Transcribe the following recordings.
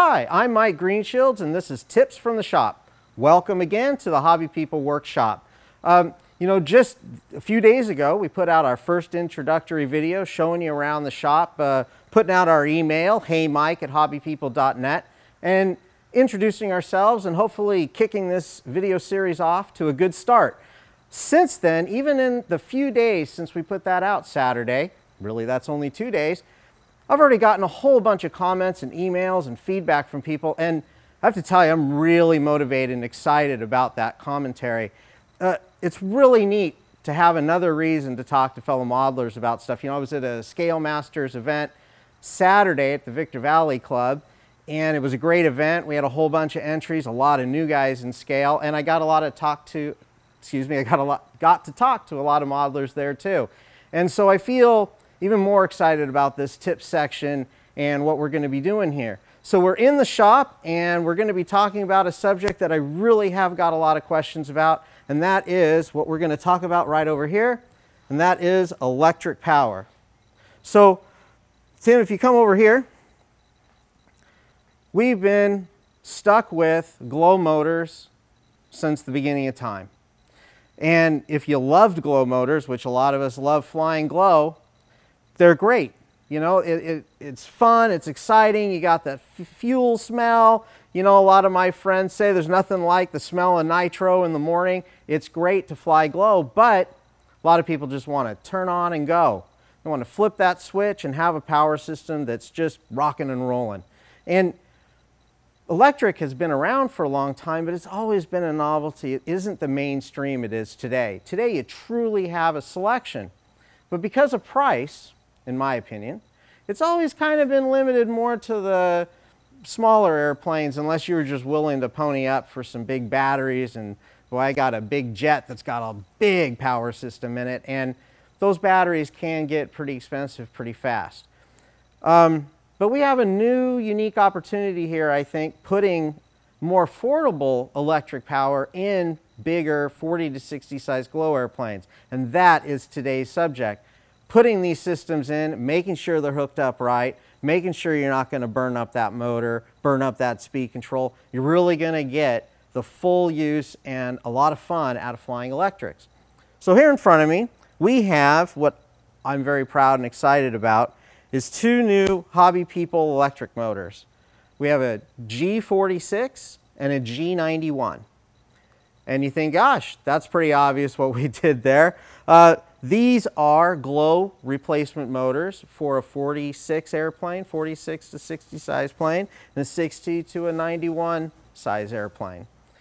Hi, I'm Mike Greenshields, and this is Tips from the Shop. Welcome again to the Hobby People Workshop. Just a few days ago, we put out our first introductory video showing you around the shop, putting out our email, heymike@hobbypeople.net, and introducing ourselves and hopefully kicking this video series off to a good start. Since then, even in the few days since we put that out Saturday, really that's only 2 days, I've already gotten a whole bunch of comments and emails and feedback from people, and I have to tell you, I'm really motivated and excited about that commentary. It's really neat to have another reason to talk to fellow modelers about stuff. You know, I was at a Scale Masters event Saturday at the Victor Valley Club, and it was a great event. We had a whole bunch of entries, a lot of new guys in scale, and I got to talk to a lot of modelers there too. And so I feel even more excited about this tip section and what we're going to be doing here. So we're in the shop and we're going to be talking about a subject that I really have got a lot of questions about, and that is what we're going to talk about right over here, and that is electric power. So Tim, if you come over here, we've been stuck with glow motors since the beginning of time. And if you loved glow motors, which a lot of us love flying glow, they're great. You know, it's fun, it's exciting, you got that fuel smell. You know, a lot of my friends say there's nothing like the smell of nitro in the morning. It's great to fly glow, but a lot of people just want to turn on and go. They want to flip that switch and have a power system that's just rocking and rolling. And electric has been around for a long time, but it's always been a novelty. It isn't the mainstream it is today. Today you truly have a selection. But because of price, in my opinion, it's always kind of been limited more to the smaller airplanes, unless you were just willing to pony up for some big batteries. And well, I got a big jet that's got a big power system in it, and those batteries can get pretty expensive pretty fast. But we have a new, unique opportunity here, I think, putting more affordable electric power in bigger 40 to 60 size glow airplanes. And that is today's subject. Putting these systems in, making sure they're hooked up right, making sure you're not going to burn up that motor, burn up that speed control. You're really going to get the full use and a lot of fun out of flying electrics. So here in front of me, we have what I'm very proud and excited about is two new Hobby People electric motors. We have a G46 and a G91. And you think, gosh, that's pretty obvious what we did there. These are glow replacement motors for a 46 airplane, 46 to 60 size plane, and a 60 to a 91 size airplane.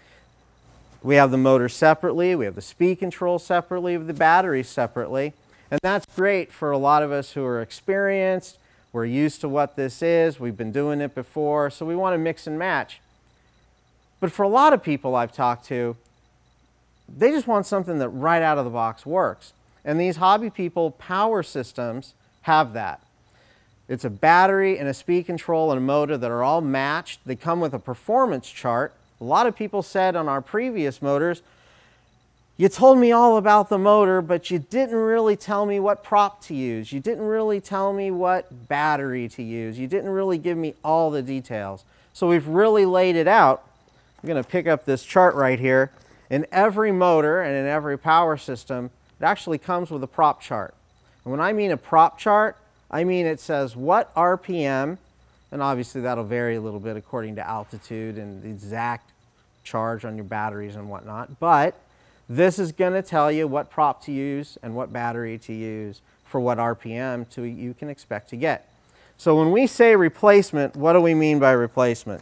We have the motors separately, we have the speed control separately, we have the batteries separately, and that's great for a lot of us who are experienced. We're used to what this is, we've been doing it before, so we want to mix and match. But for a lot of people I've talked to, they just want something that right out of the box works. And these Hobby People power systems have that. It's a battery and a speed control and a motor that are all matched. They come with a performance chart. A lot of people said on our previous motors, you told me all about the motor, but you didn't really tell me what prop to use. You didn't really tell me what battery to use. You didn't really give me all the details. So we've really laid it out. I'm going to pick up this chart right here. In every motor and in every power system, it actually comes with a prop chart. And when I mean a prop chart, I mean it says what RPM, and obviously that'll vary a little bit according to altitude and the exact charge on your batteries and whatnot, but this is going to tell you what prop to use and what battery to use for what RPM you can expect to get. So when we say replacement, what do we mean by replacement?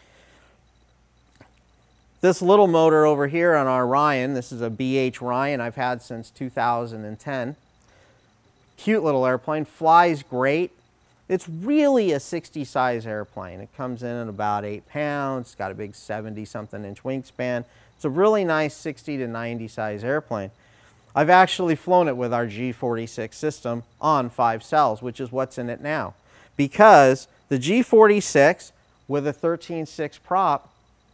This little motor over here on our Ryan, this is a BH Ryan I've had since 2010. Cute little airplane, flies great. It's really a 60 size airplane. It comes in at about 8 pounds, it's got a big 70-something inch wingspan. It's a really nice 60 to 90 size airplane. I've actually flown it with our G46 system on 5 cells, which is what's in it now. Because the G46 with a 13.6 prop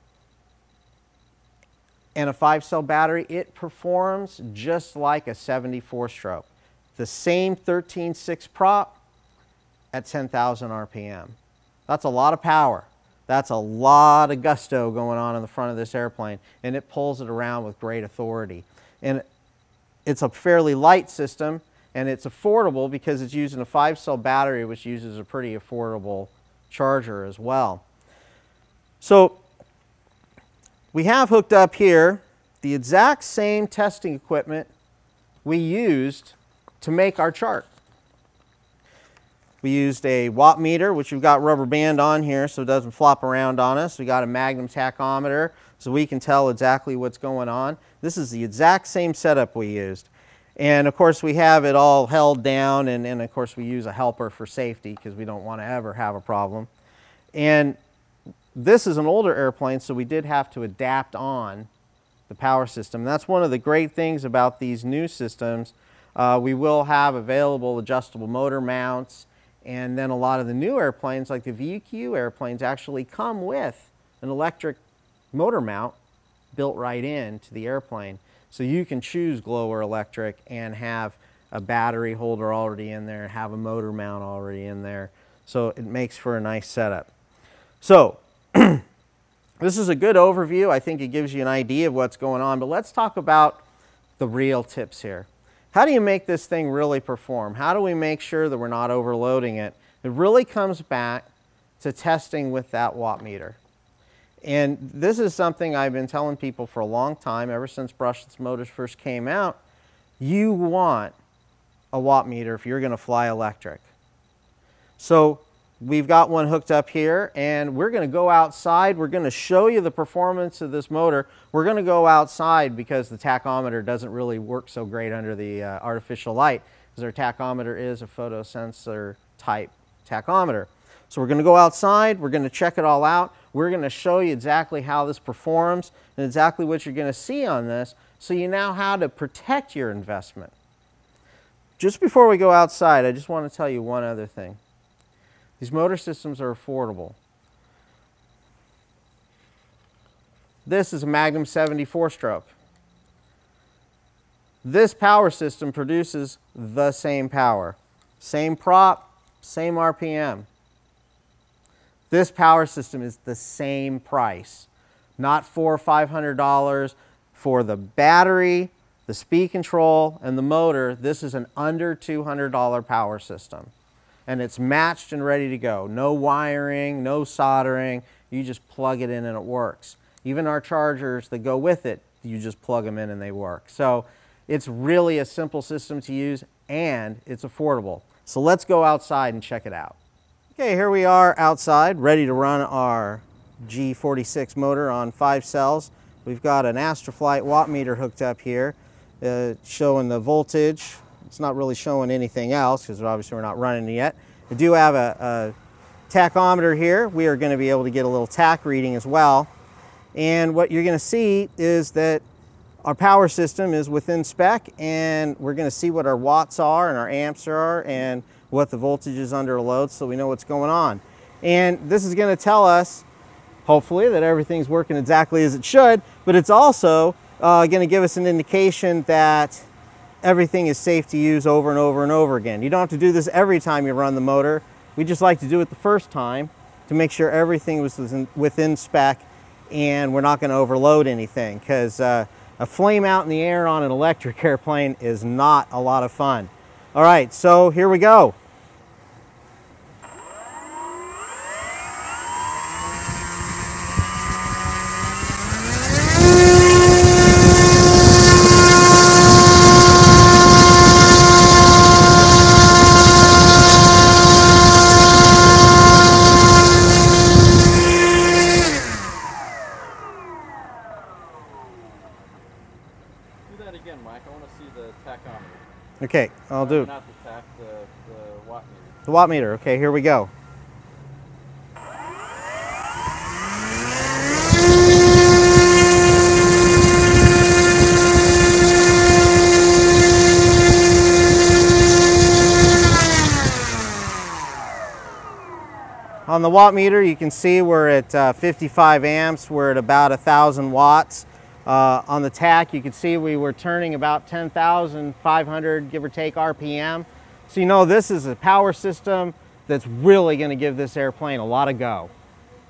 and a 5-cell battery, it performs just like a 74 stroke. The same 13.6 prop at 10,000 RPM. That's a lot of power. That's a lot of gusto going on in the front of this airplane, and it pulls it around with great authority. And it's a fairly light system, and it's affordable because it's using a 5-cell battery, which uses a pretty affordable charger as well. So we have hooked up here the exact same testing equipment we used to make our chart. We used a watt meter, which we've got rubber band on here so it doesn't flop around on us. We got a magnum tachometer so we can tell exactly what's going on. This is the exact same setup we used. And of course we have it all held down, and of course we use a helper for safety because we don't want to ever have a problem. And this is an older airplane, so we did have to adapt on the power system. That's one of the great things about these new systems. We will have available adjustable motor mounts, and then a lot of the new airplanes, like the VQ airplanes, actually come with an electric motor mount built right into the airplane. So you can choose glow or electric and have a battery holder already in there, have a motor mount already in there. So it makes for a nice setup. So this is a good overview. I think it gives you an idea of what's going on, but let's talk about the real tips here. How do you make this thing really perform? How do we make sure that we're not overloading it? It really comes back to testing with that watt meter. And this is something I've been telling people for a long time, ever since brushless motors first came out. You want a watt meter if you're going to fly electric. So we've got one hooked up here, and we're going to go outside. We're going to show you the performance of this motor. We're going to go outside because the tachometer doesn't really work so great under the artificial light, because our tachometer is a photosensor type tachometer. So we're going to go outside. We're going to check it all out. We're going to show you exactly how this performs and exactly what you're going to see on this, so you know how to protect your investment. Just before we go outside, I just want to tell you one other thing. These motor systems are affordable. This is a Magnum 74-stroke. This power system produces the same power. Same prop, same RPM. This power system is the same price. Not $400 or $500 for the battery, the speed control, and the motor. This is an under $200 power system. And it's matched and ready to go. No wiring, no soldering. You just plug it in and it works. Even our chargers that go with it, you just plug them in and they work. So it's really a simple system to use, and it's affordable. So let's go outside and check it out. Okay, here we are outside, ready to run our G46 motor on 5 cells. We've got an Astroflight watt meter hooked up here, showing the voltage. It's not really showing anything else because obviously we're not running it yet. We do have a tachometer here. We are going to be able to get a little tach reading as well. And what you're going to see is that our power system is within spec, and we're going to see what our watts are and our amps are and what the voltage is under a load, so we know what's going on. And this is going to tell us, hopefully, that everything's working exactly as it should, but it's also going to give us an indication that everything is safe to use over and over and over again. You don't have to do this every time you run the motor. We just like to do it the first time to make sure everything was within spec and we're not going to overload anything, because a flame out in the air on an electric airplane is not a lot of fun. All right, so here we go. Do that again, Mike. I want to see the tachometer. Okay, I'll do. Not the tach, the watt meter. The watt meter. Okay, here we go. On the watt meter, you can see we're at 55 amps. We're at about 1,000 watts. On the tach, you can see we were turning about 10,500, give or take, RPM. So you know this is a power system that's really going to give this airplane a lot of go.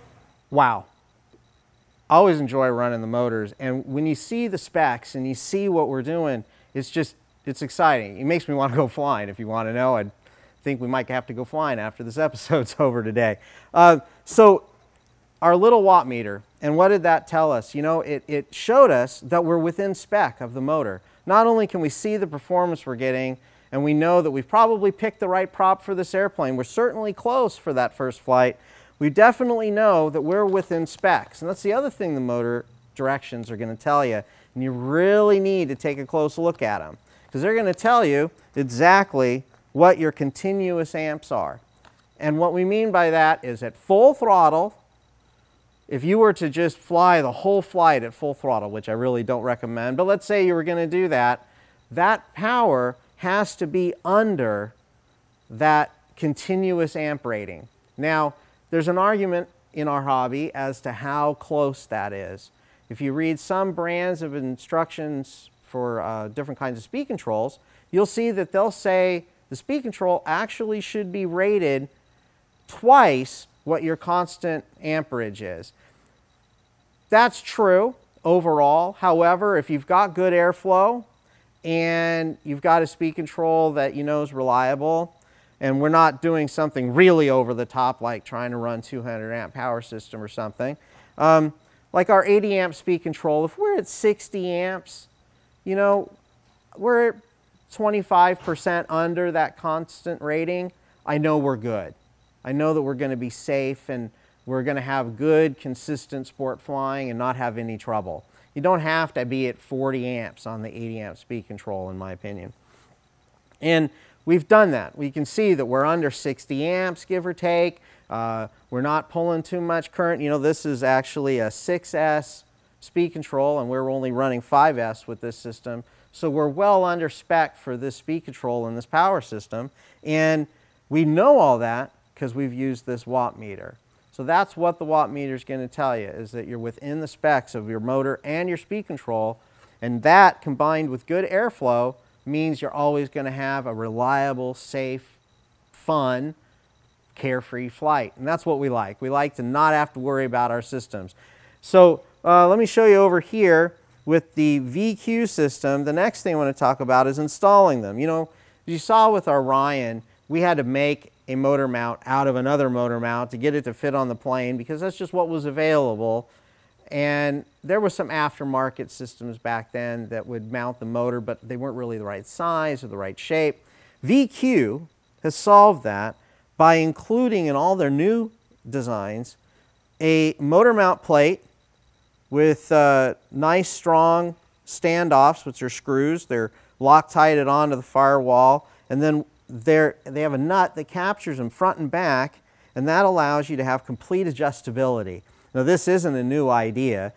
wow. I always enjoy running the motors, and when you see the specs and you see what we're doing, it's exciting. It makes me want to go flying. If you want to know, I think we might have to go flying after this episode's over today. So our little watt meter, and what did that tell us? You know, it showed us that we're within spec of the motor. Not only can we see the performance we're getting, and we know that we've probably picked the right prop for this airplane, we're certainly close for that first flight, we definitely know that we're within specs. And that's the other thing the motor directions are going to tell you, and you really need to take a close look at them, because they're going to tell you exactly what your continuous amps are. And what we mean by that is at full throttle, if you were to just fly the whole flight at full throttle, which I really don't recommend, but let's say you were going to do that, that power has to be under that continuous amp rating. Now, there's an argument in our hobby as to how close that is. If you read some brands of instructions for different kinds of speed controls, you'll see that they'll say the speed control actually should be rated twice what your constant amperage is. That's true overall. However, if you've got good airflow and you've got a speed control that you know is reliable, and we're not doing something really over the top like trying to run 200 amp power system or something, like our 80 amp speed control, if we're at 60 amps, you know, we're 25% under that constant rating, I know we're good. I know that we're going to be safe and we're going to have good, consistent sport flying and not have any trouble. You don't have to be at 40 amps on the 80 amp speed control, in my opinion. And we've done that. We can see that we're under 60 amps, give or take. We're not pulling too much current. You know, this is actually a 6S speed control, and we're only running 5S with this system. So we're well under spec for this speed control and this power system. And we know all that because we've used this watt meter. So that's what the watt meter is going to tell you, is that you're within the specs of your motor and your speed control. And that, combined with good airflow, means you're always going to have a reliable, safe, fun, carefree flight. And that's what we like. We like to not have to worry about our systems. So let me show you over here with the VQ system. The next thing I want to talk about is installing them. You know, as you saw with our Ryan, we had to make a motor mount out of another motor mount to get it to fit on the plane, because that's just what was available. And there were some aftermarket systems back then that would mount the motor, but they weren't really the right size or the right shape. VQ has solved that by including in all their new designs a motor mount plate with nice strong standoffs, which are screws. They're Loctited onto the firewall, and then they have a nut that captures them front and back, and that allows you to have complete adjustability. Now, this isn't a new idea.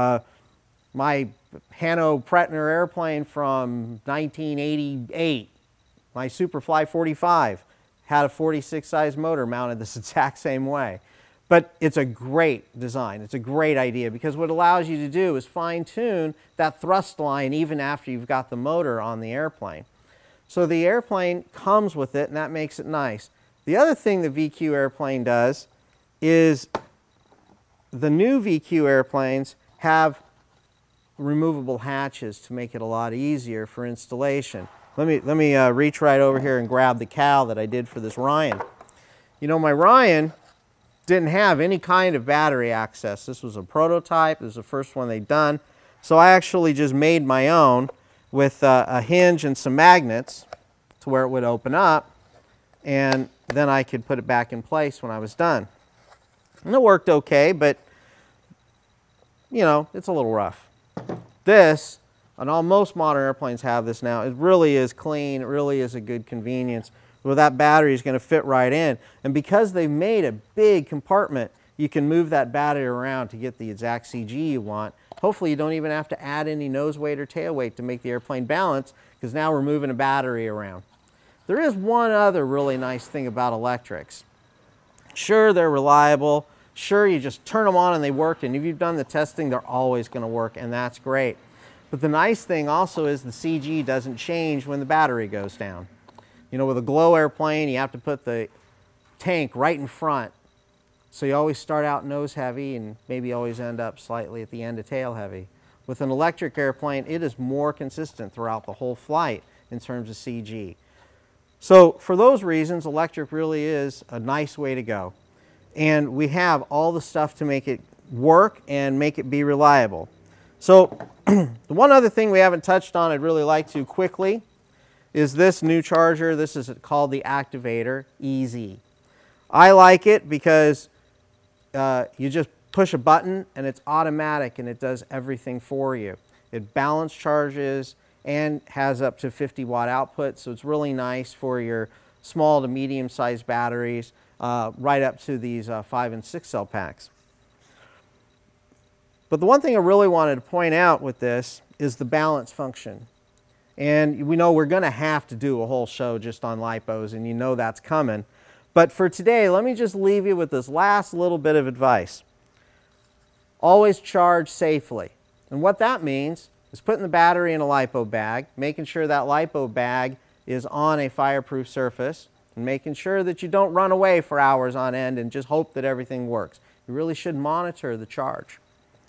My Hanno Pretner airplane from 1988, my Superfly 45, had a 46 size motor mounted this exact same way. But it's a great design. It's a great idea, because what it allows you to do is fine-tune that thrust line even after you've got the motor on the airplane. So the airplane comes with it, and that makes it nice. The other thing the VQ airplane does is the new VQ airplanes have removable hatches to make it a lot easier for installation. Let me reach right over here and grab the cowl that I did for this Ryan. You know, my Ryan didn't have any kind of battery access. This was a prototype. This was the first one they'd done. So I actually just made my own with a hinge and some magnets to where it would open up, and then I could put it back in place when I was done. And it worked okay, but you know, it's a little rough. This, and most modern airplanes have this now, it really is clean. It really is a good convenience. Well, that battery is going to fit right in. And because they've made a big compartment, you can move that battery around to get the exact CG you want. Hopefully you don't even have to add any nose weight or tail weight to make the airplane balance, because now we're moving a battery around. There is one other really nice thing about electrics. Sure, they're reliable. Sure, you just turn them on and they work, and if you've done the testing, they're always going to work, and that's great. But the nice thing also is the CG doesn't change when the battery goes down. You know, with a glow airplane, you have to put the tank right in front So you always start out nose heavy and maybe always end up slightly at the end of tail heavy. With an electric airplane, it is more consistent throughout the whole flight in terms of CG. So for those reasons, electric really is a nice way to go. And we have all the stuff to make it work and make it be reliable. So the one other thing we haven't touched on I'd really like to quickly is this new charger. This is called the Activator EZ. I like it because you just push a button and it's automatic and it does everything for you. It balance charges and has up to 50-watt output, so it's really nice for your small to medium-sized batteries, right up to these 5 and 6 cell packs. But the one thing I really wanted to point out with this is the balance function. And we know we're going to have to do a whole show just on lipos, and you know that's coming. But for today, let me just leave you with this last little bit of advice. Always charge safely. And what that means is putting the battery in a lipo bag, making sure that lipo bag is on a fireproof surface, and making sure that you don't run away for hours on end and just hope that everything works. You really should monitor the charge.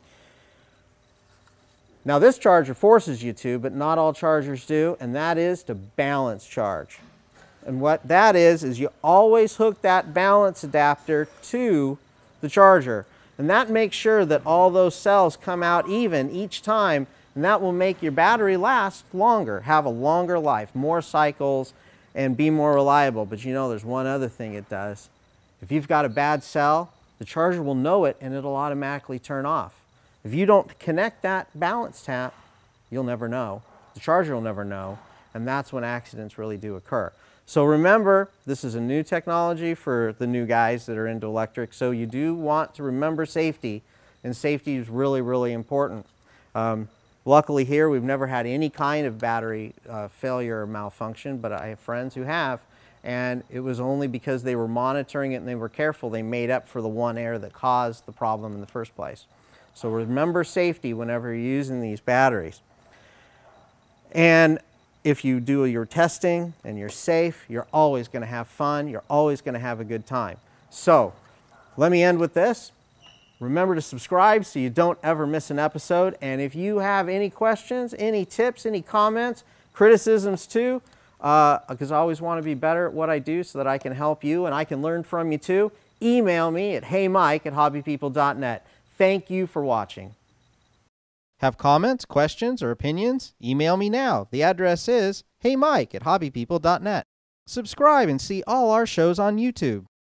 Now this charger forces you to, but not all chargers do, and that is to balance charge. And what that is you always hook that balance adapter to the charger. And that makes sure that all those cells come out even each time, and that will make your battery last longer, have a longer life, more cycles, and be more reliable. But you know, there's one other thing it does. If you've got a bad cell, the charger will know it and it'll automatically turn off. If you don't connect that balance tap, you'll never know. The charger will never know, and that's when accidents really do occur. So remember, this is a new technology for the new guys that are into electric, so you do want to remember safety, and safety is really, really important. Luckily here, we've never had any kind of battery failure or malfunction, but I have friends who have, and it was only because they were monitoring it and they were careful, they made up for the one error that caused the problem in the first place. So remember safety whenever you're using these batteries. And if you do your testing and you're safe, you're always going to have fun, you're always going to have a good time. So let me end with this. Remember to subscribe so you don't ever miss an episode. And if you have any questions, any tips, any comments, criticisms too, because I always want to be better at what I do so that I can help you and I can learn from you too, email me at heymike@hobbypeople.net. Thank you for watching. Have comments, questions, or opinions? Email me now. The address is heymike@hobbypeople.net. Subscribe and see all our shows on YouTube.